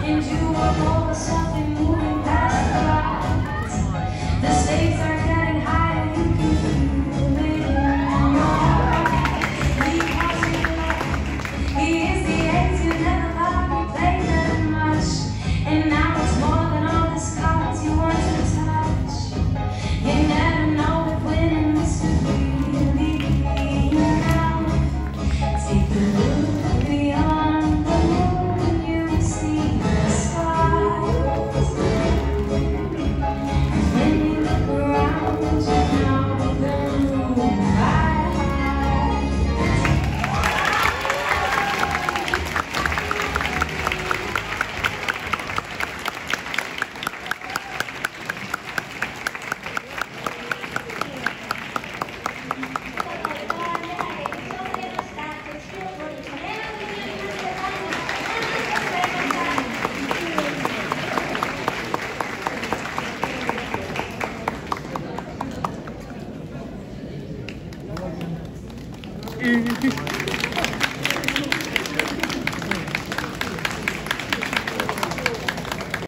and you walk over something moving past the lights. The stakes are getting higher, you can feel it in your heart. He calls you love, he is the ace you never thought you played that much, and now it's more than all the cards you want to touch. You never know if winning is to really be enough. Take a look beyond the moon, you see the stars. And when you look around, you know the moon by heart. Mm-hmm.